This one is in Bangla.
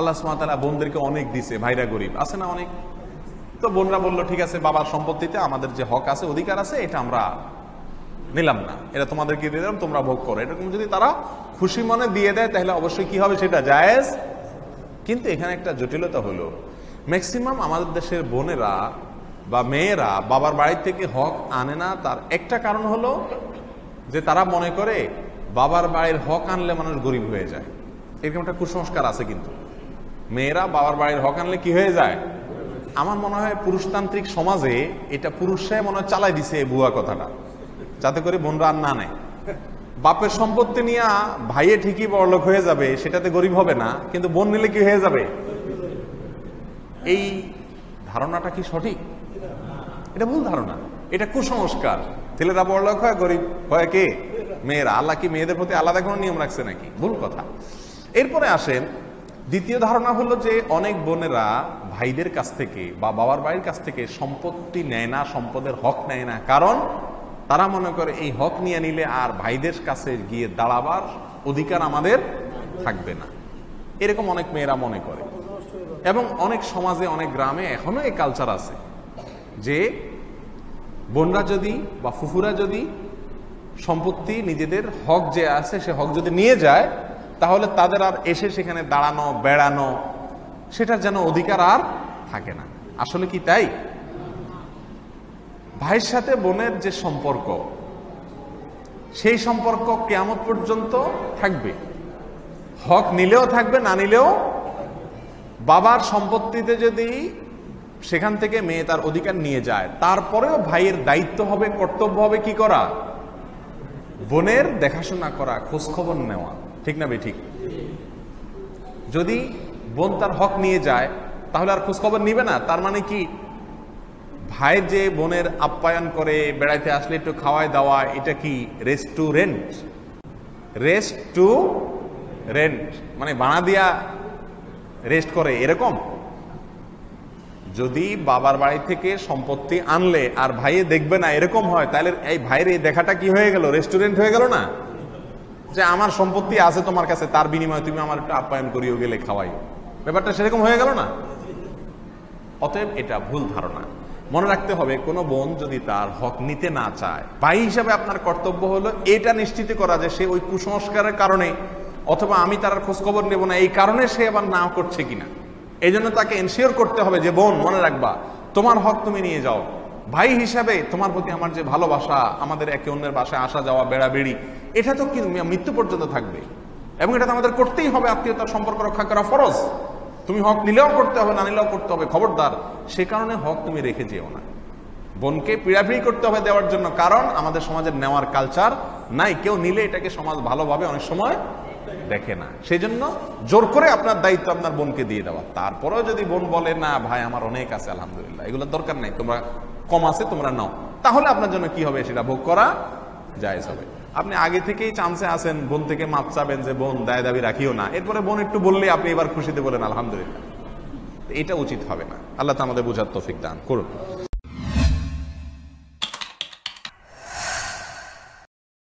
আল্লাহ সুবহানাহু ওয়া তাআলা বোনদেরকে অনেক দিছে, ভাইরা গরিব আছে না অনেক, তো বোনরা বললো ঠিক আছে বাবার সম্পত্তিতে আমাদের যে হক আছে অধিকার আছে এটা আমরা নিলাম না, এটা তোমাদেরকে দিয়ে দিলাম, তোমরা ভোগ করো। এরকম যদি তারা খুশি মনে দিয়ে দেয় তাহলে অবশ্যই কি হবে, সেটা জায়েজ। কিন্তু এখানে একটা জটিলতা হলো, ম্যাক্সিমাম আমাদের দেশের বোনেরা বা মেয়েরা বাবার বাড়ি থেকে হক আনে না। তার একটা কারণ হলো যে তারা মনে করে বাবার বাড়ির হক আনলে মানুষ গরিব হয়ে যায়। এরকম একটা কুসংস্কার আছে। কিন্তু মেয়েরা বাবার বাড়ির হক আনলে কি হয়ে যায়? আমার মনে হয় পুরুষতান্ত্রিক সমাজে এটা পুরুষরাই মনে হয় চালাই দিছে এই ভুয়া কথাটা, যাতে করে বোনরা আর না নেয়। বাপের সম্পত্তি নিয়ে ভাইয়ে ঠিকই বড়লোক হয়ে যাবে, সেটাতে গরিব হবে না, কিন্তু বোন নিলে কি হয়ে যাবে। এই ধারণাটা কি সঠিক? এটা ভুল ধারণা, এটা কুসংস্কার। ছেলেরা বড়লোক হয়, গরিব হয় কে? মেয়েরা। আল্লাহ কি মেয়েদের প্রতি আলাদা কোনো নিয়ম রাখছে নাকি? ভুল কথা। এরপরে আসেন দ্বিতীয় ধারণা হলো যে অনেক বোনেরা ভাইদের কাছ থেকে বা বাবার বাড়ির কাছ থেকে সম্পত্তি নেয় না, সম্পদের হক নেয় না, কারণ তারা মনে করে এই হক নিয়ে নিলে আর ভাইদের কাছে গিয়ে দাঁড়াবার অধিকার আমাদের থাকবে না। এরকম অনেক মেয়েরা মনে করে। এবং অনেক সমাজে, অনেক গ্রামে এখনো এই কালচার আছে যে বোনরা যদি বা ফুফুরা যদি সম্পত্তি নিজেদের হক যে আছে সে হক যদি নিয়ে যায়, তাহলে তাদের আর এসে সেখানে দাঁড়ানো, বেড়ানো, সেটার যেন অধিকার আর থাকে না। আসলে কি তাই? ভাইয়ের সাথে বোনের যে সম্পর্ক, সেই সম্পর্ক কিয়ামত পর্যন্ত থাকবে। হক নিলেও থাকবে, না নিলেও। বাবার সম্পত্তিতে যদি সেখান থেকে মেয়ে তার অধিকার নিয়ে যায়, তারপরেও ভাইয়ের দায়িত্ব হবে, কর্তব্য হবে কি করা? বোনের দেখাশোনা করা, খোঁজখবর নেওয়া। ঠিক না বেঠিক? যদি বোন তার হক নিয়ে যায় তাহলে আর খোঁজখবর নিবে না। তার মানে কি ভাইয়ের যে বোনের আপ্যায়ন করে, বেড়াইতে আসলে একটু খাওয়ায় দাওয়া, এটা কি রেস্টুরেন্ট? রেস্টুরেন্ট মানে ভাড়া দিয়া রেস্ট করে এরকম? যদি বাবার বাড়ি থেকে সম্পত্তি আনলে আর ভাইয়ে দেখবে না এরকম হয়, তাহলে এই ভাইয়ের এই দেখাটা কি হয়ে গেল? রেস্টুরেন্ট হয়ে গেল না? যে আমার সম্পত্তি আছে তোমার কাছে, তার বিনিময়ে তুমি আমার একটু আপ্যায়ন করিও, গেলে খাওয়াইও, ব্যাপারটা সেরকম হয়ে গেল না? অতএব এটা ভুল ধারণা। মনে রাখতে হবে, কোনো বোন যদি তার হক নিতে না চায়, ভাই হিসাবে আপনার কর্তব্য হলো এটা নিশ্চিত করা যে সে ওই কুসংস্কারের কারণে অথবা আমি তার খোঁজখবর নেব না এই কারণে সে আবার না করছে কিনা। এই জন্য তাকে এনশিওর করতে হবে যে বোন মনে রাখবা, তোমার হক তুমি নিয়ে যাও। ভাই হিসাবে তোমার প্রতি আমার যে ভালোবাসা, আমাদের একে অন্যের বাসায় আসা যাওয়া, বেড়াবেড়ি, এটা তো কি মৃত্যু পর্যন্ত থাকবে, এবং এটা তো আমাদের করতেই হবে। আত্মীয়তার সম্পর্ক রক্ষা করা ফরজ। তুমি হক নিলেও করতে হবে, না নিলেও করতে হবে, খবরদার সে কারণে হক তুমি রেখে যেও না। বোনকে পিড়াপিড়ি করতে হবে দেওয়ার জন্য, কারণ আমাদের সমাজের নেওয়ার কালচার নাই। কেউ নিলে এটাকে সমাজ ভালোভাবে অনেক সময় দেখে না। সেই জন্য জোর করে আপনার দায়িত্ব আপনার বোনকে দিয়ে দেওয়া। তারপরেও যদি বোন বলে না ভাই আমার অনেক আছে আলহামদুলিল্লাহ, এগুলোর দরকার নাই, তোমরা কম আছে তোমরা নাও, তাহলে আপনার জন্য কি হবে? সেটা ভোগ করা জায়েজ হবে। আপনি আগে থেকেই চান্সে আছেন, বোন থেকে মাপ চাবেন যে বোন দায় দাবি রাখিও না, এরপরে বোন একটু বললে আপনি এবার খুশিতে বলেন আলহামদুলিল্লাহ, এটা উচিত হবে না। আল্লাহ তো আমাদের বোঝার তৌফিক দান করুন।